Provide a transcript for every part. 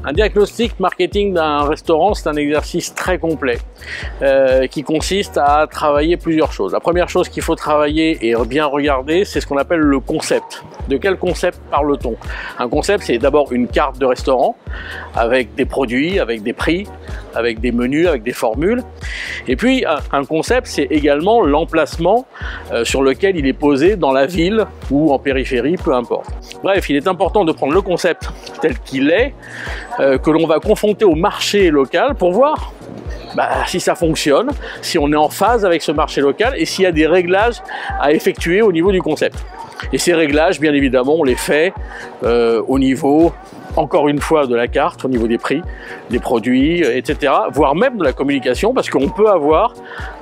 Un diagnostic marketing d'un restaurant, c'est un exercice très complet qui consiste à travailler plusieurs choses. La première chose qu'il faut travailler et bien regarder, c'est ce qu'on appelle le concept. De quel concept parle-t-on? Un concept, c'est d'abord une carte de restaurant avec des produits, avec des prix, avec des menus, avec des formules. Et puis, un concept, c'est également l'emplacement sur lequel il est posé dans la ville ou en périphérie, peu importe. Bref, il est important de prendre le concept tel qu'il est, que l'on va confronter au marché local pour voir si ça fonctionne, si on est en phase avec ce marché local et s'il y a des réglages à effectuer au niveau du concept. Et ces réglages, bien évidemment, on les fait au niveau, encore une fois, de la carte, au niveau des prix, des produits, etc., voire même de la communication, parce qu'on peut avoir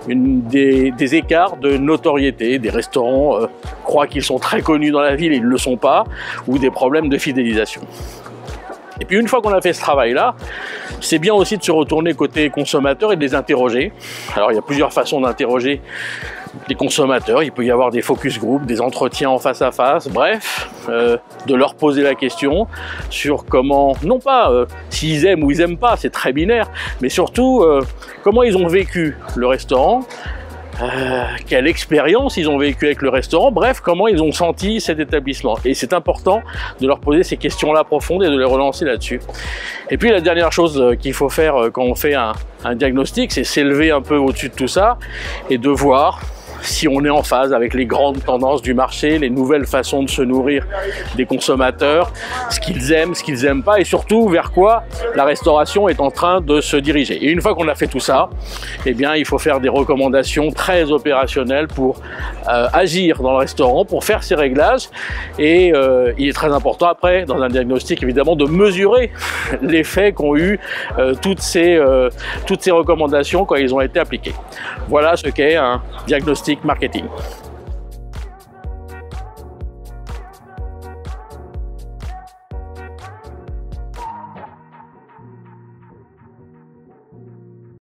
des écarts de notoriété. Des restaurants croient qu'ils sont très connus dans la ville et ils ne le sont pas, ou des problèmes de fidélisation. Et puis une fois qu'on a fait ce travail-là, c'est bien aussi de se retourner côté consommateur et de les interroger. Alors il y a plusieurs façons d'interroger les consommateurs. Il peut y avoir des focus group, des entretiens en face à face, bref, de leur poser la question sur comment, non pas s'ils aiment ou ils n'aiment pas, c'est très binaire, mais surtout comment ils ont vécu le restaurant, quelle expérience ils ont vécu avec le restaurant, bref, comment ils ont senti cet établissement. Et c'est important de leur poser ces questions-là profondes et de les relancer là-dessus. Et puis la dernière chose qu'il faut faire quand on fait un diagnostic, c'est s'élever un peu au-dessus de tout ça et de voir si on est en phase avec les grandes tendances du marché, les nouvelles façons de se nourrir des consommateurs, ce qu'ils aiment, ce qu'ils n'aiment pas, et surtout vers quoi la restauration est en train de se diriger. Et une fois qu'on a fait tout ça, eh bien, il faut faire des recommandations très opérationnelles pour agir dans le restaurant, pour faire ces réglages. Et il est très important après, dans un diagnostic évidemment, de mesurer l'effet qu'ont eu toutes ces recommandations quand ils ont été appliquées. Voilà ce qu'est un diagnostic marketing.